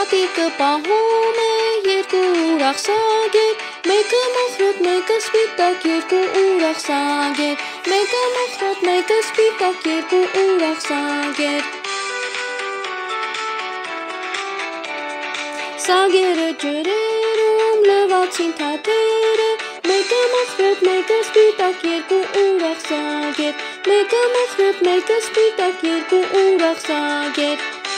Տատիկը պահում է երկու ուրախ սագեր, մեկը մոխրոտ, մեկը սպիտակ, երկու ուրախ սագեր, մեկը մոխրոտ, մեկը սպիտակ, երկու ուրախ սագեր։ Սագերը ջրերում լվացին թաթերը, մեկը մոխրոտ, մեկը սպիտակ, երկու ուրախ սագեր, մեկը մոխրոտ, մեկը սպիտակ, երկու ուրախ սագեր։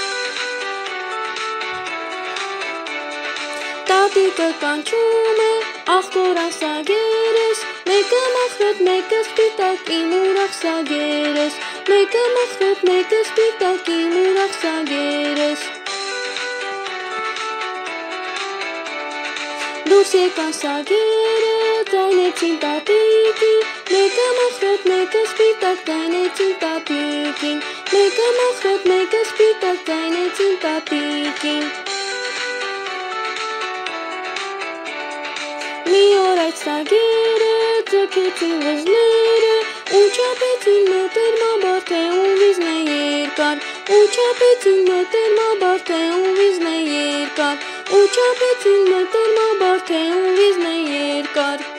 Տատիկը կանչում է աղքորան սագերս, մեկը մոխրոտ, մեկը սպիտակ, իմ ուրախ սագերս, մեկը մոխրոտ, մեկը սպիտակ, իմ ուրախ սագերս։ Դուրս եկան սագերը, ձայնեցին տատիկին, մեկը մոխրոտ, մեկը սպիտակ, ձայնեցին տատիկին, մեկը մոխրոտ, մեկը սպիտակ, ձայնեցին տատիկին։ Մի օր այդ սագերը ձգեցին վզները, ու չափեցին մտերմաբար, թե ում վիզն է երկար, ու չափեցին մտերմաբար, թե ում վիզն է երկար, ու չափեցին մտերմաբար, թե ում վիզն է երկար։